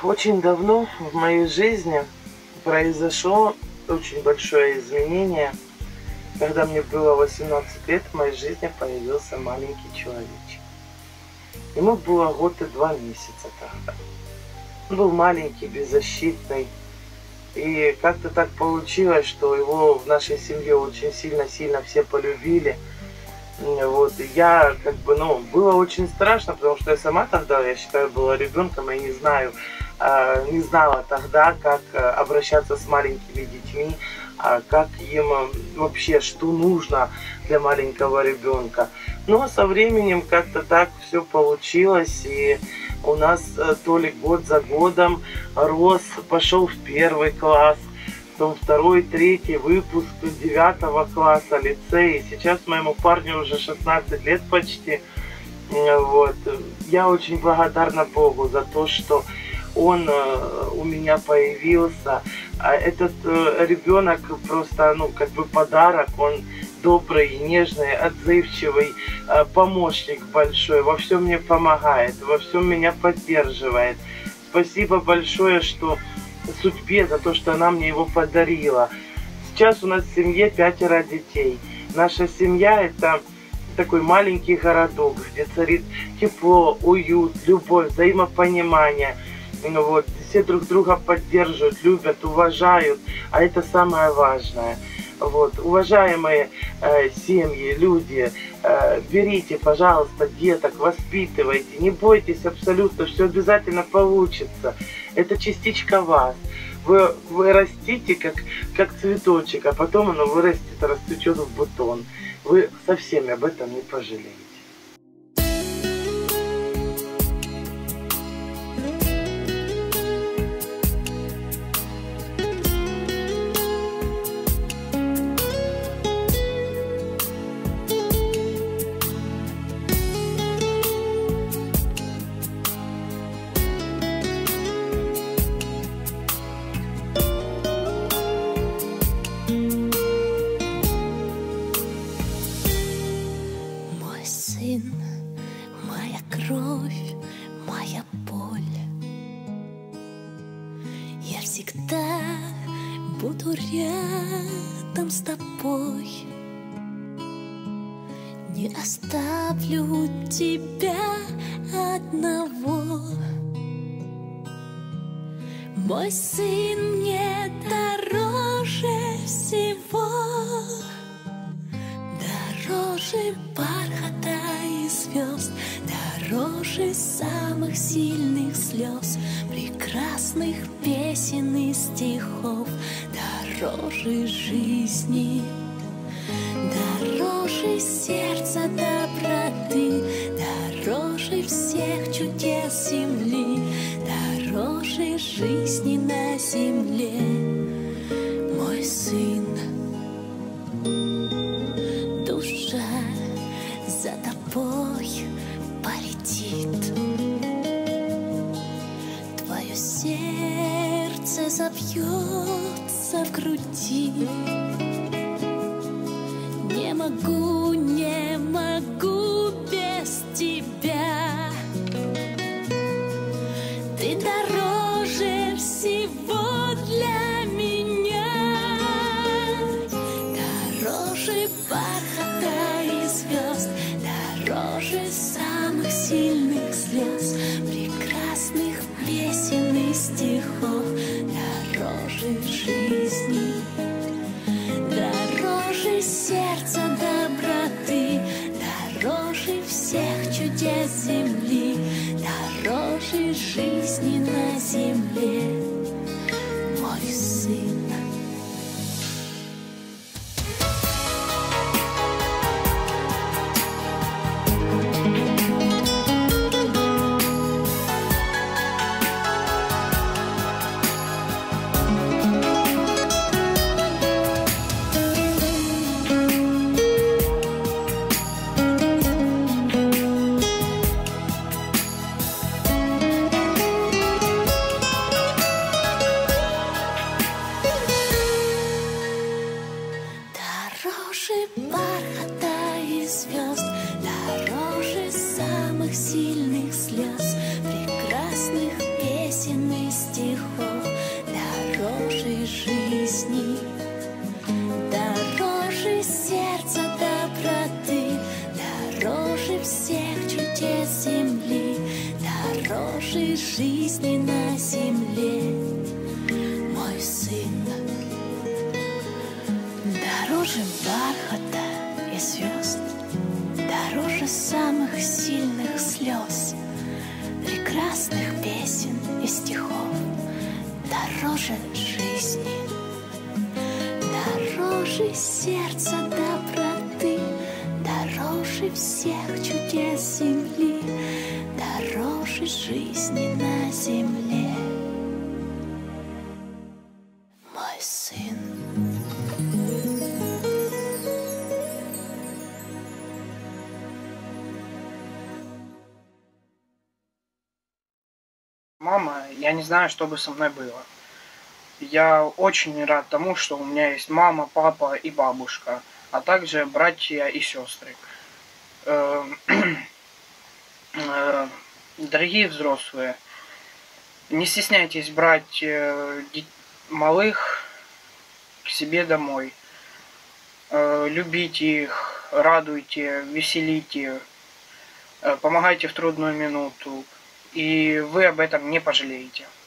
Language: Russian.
Очень давно в моей жизни произошло очень большое изменение. Когда мне было 18 лет, в моей жизни появился маленький человечек. Ему было год и 2 месяца тогда. Он был маленький, беззащитный. И как-то так получилось, что его в нашей семье очень сильно-сильно все полюбили. Вот, и я было очень страшно, потому что я сама тогда, я считаю, была ребенком, и не знала тогда, как обращаться с маленькими детьми, как им вообще, что нужно для маленького ребенка. Но со временем как-то так все получилось, и у нас Толик год за годом рос, пошел в 1 класс, потом 2, 3 выпуск 9 класса, лицей. И сейчас моему парню уже 16 лет почти. Вот. Я очень благодарна Богу за то, что он у меня появился. Этот ребенок просто, подарок. Он добрый, нежный, отзывчивый, помощник большой. Во всем мне помогает, во всем меня поддерживает. Спасибо большое, что судьбе, за то, что она мне его подарила. Сейчас у нас в семье 5 детей. Наша семья — это такой маленький городок, где царит тепло, уют, любовь, взаимопонимание. Вот. Все друг друга поддерживают, любят, уважают, а это самое важное. Вот. Уважаемые семьи, люди, берите, пожалуйста, деток, воспитывайте, не бойтесь абсолютно, все обязательно получится. Это частичка вас. Вы растите, как цветочек, а потом оно вырастет, расцветет в бутон. Вы совсем об этом не пожалеете. Моя кровь, моя боль. Я всегда буду рядом с тобой. Не оставлю тебя одного. Мой сын мне дороже всего, дороже бархата и звезд, дороже самых сильных слез, прекрасных песен и стихов, дороже жизни, дороже сердца доброты, дороже всех чудес земли, дороже жизни на земле. Мой сын, душа за тобой полетит, твое сердце забьется в груди. Не могу без тебя. Ты дороже всего для меня, дороже бархата и звезд, дороже самых сильных слез, прекрасных песен и стихов, дороже жизни, дороже сердца доброты, дороже всех чудес земли, дороже жизни на земле. Мой сын. дороже жизни на земле. Мой сын дороже бархата и звезд, дороже самых сильных слез, прекрасных песен и стихов, дороже жизни, дороже сердца доброты, дороже всех чудес земли, дороже жизни на земле. Мой сын. Мама, я не знаю, что бы со мной было. Я очень рад тому, что у меня есть мама, папа и бабушка, а также братья и сестры. Дорогие взрослые, не стесняйтесь брать малых к себе домой. Любите их, радуйте, веселите, помогайте в трудную минуту. И вы об этом не пожалеете.